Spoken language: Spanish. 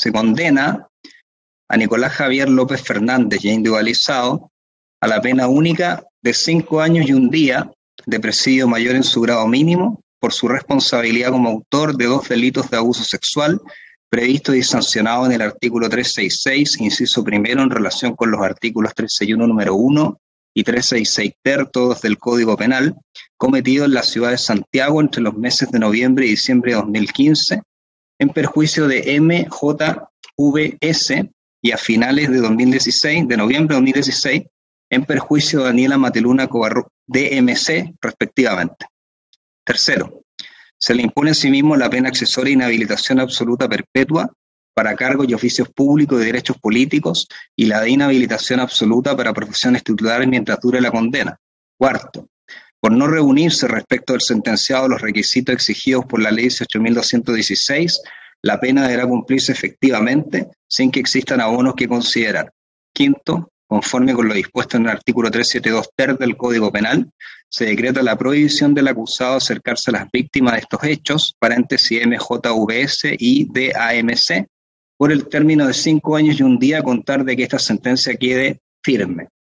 se condena a Nicolás Javier López Fernández, ya individualizado, a la pena única de 5 años y 1 día de presidio mayor en su grado mínimo por su responsabilidad como autor de 2 delitos de abuso sexual previsto y sancionado en el artículo 366, inciso primero, en relación con los artículos 361 número 1 y 366 ter, todos del Código Penal, cometido en la ciudad de Santiago entre los meses de noviembre y diciembre de 2015, en perjuicio de MJVS, y a finales de 2016, de noviembre de 2016, en perjuicio de Daniela Mateluna Covarrubias, DMC, respectivamente. Tercero, se le impone asimismo la pena accesoria de inhabilitación absoluta perpetua para cargos y oficios públicos de derechos políticos y la de inhabilitación absoluta para profesiones titulares mientras dure la condena. Cuarto, por no reunirse respecto del sentenciado los requisitos exigidos por la Ley 18.216, la pena deberá cumplirse efectivamente sin que existan abonos que considerar. Quinto, conforme con lo dispuesto en el artículo 372 ter del Código Penal, se decreta la prohibición del acusado de acercarse a las víctimas de estos hechos, paréntesis MJVS y DAMC, por el término de 5 años y 1 día a contar de que esta sentencia quede firme.